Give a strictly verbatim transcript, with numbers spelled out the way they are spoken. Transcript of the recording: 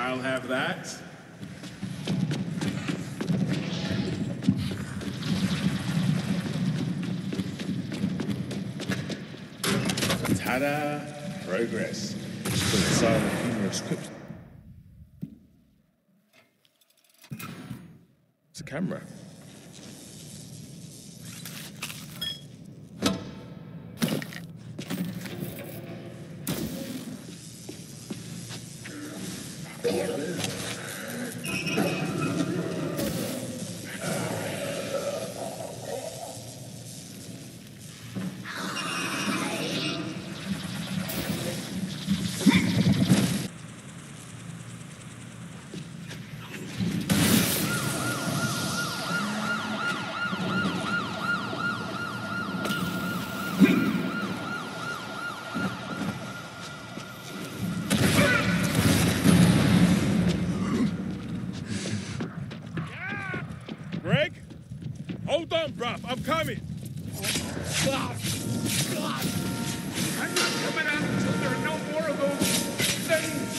I'll have that. Ta-da! Progress. Put inside the humorous script. It's a camera. Greg? Hold on, bruv. I'm coming. God. God. I'm not coming out until there are no more of those things.